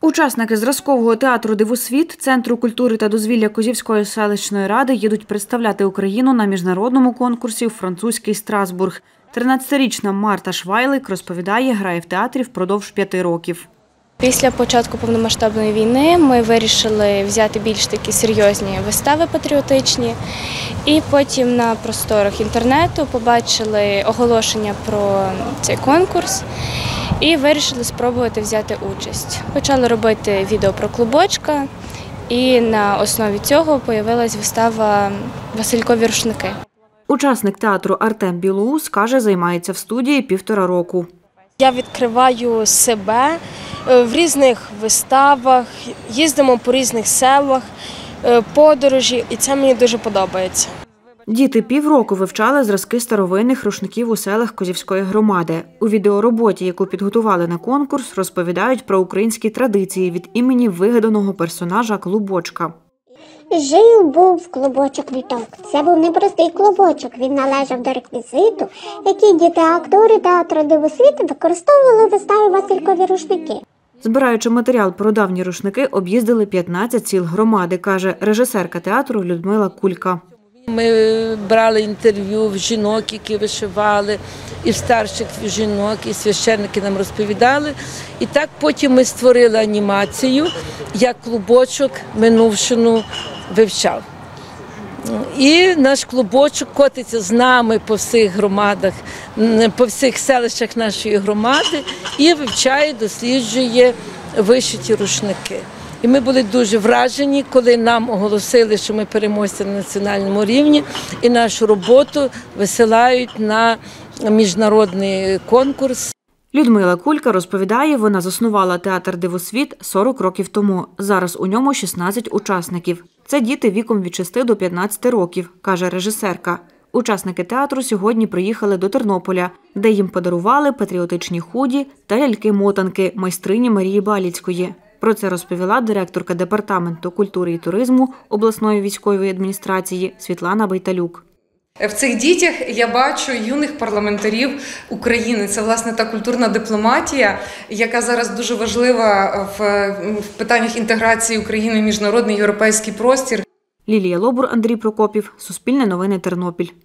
Учасники зразкового театру «Дивосвіт» Центру культури та дозвілля Козівської селищної ради їдуть представляти Україну на міжнародному конкурсі у французький Страсбург. 13-річна Марта Швайлик розповідає, грає в театрі впродовж 5 років. Після початку повномасштабної війни ми вирішили взяти більш такі серйозні вистави патріотичні. І потім на просторах інтернету побачили оголошення про цей конкурс і вирішили спробувати взяти участь. Почали робити відео про клубочка, і на основі цього з'явилася вистава «Василькові рушники». Учасник театру Артем Білоус, каже, займається в студії 1,5 року. Я відкриваю себе в різних виставах, їздимо по різних селах, подорожі, і це мені дуже подобається. Діти півроку вивчали зразки старовинних рушників у селах Козівської громади. У відеороботі, яку підготували на конкурс, розповідають про українські традиції від імені вигаданого персонажа Клубочка. Жив-був клубочок-літок. Це був непростий клубочок. Він належав до реквізиту, який діти-актори театру «Дивосвіт» використовували в виставі «Василькові рушники». Збираючи матеріал про давні рушники, об'їздили 15 сіл громади, каже режисерка театру Людмила Кулька. Ми брали інтерв'ю в жінок, які вишивали, і в старших жінок, і священники нам розповідали. І так потім ми створили анімацію, як клубочок минувшину вивчав. І наш клубочок котиться з нами по всіх громадах, по всіх селищах нашої громади і вивчає, досліджує вишиті рушники. І ми були дуже вражені, коли нам оголосили, що ми переможці на національному рівні, і нашу роботу висилають на міжнародний конкурс. Людмила Кулька розповідає, вона заснувала театр «Дивосвіт» 40 років тому. Зараз у ньому 16 учасників. Це діти віком від 6 до 15 років, каже режисерка. Учасники театру сьогодні приїхали до Тернополя, де їм подарували патріотичні худі та ляльки-мотанки майстрині Марії Баліцької. Про це розповіла директорка Департаменту культури і туризму обласної військової адміністрації Світлана Байталюк. В цих дітях я бачу юних парламентарів України. Це, власне, та культурна дипломатія, яка зараз дуже важлива в питаннях інтеграції України в міжнародний європейський простір. Лілія Лобур, Андрій Прокопів. Суспільне новини, Тернопіль.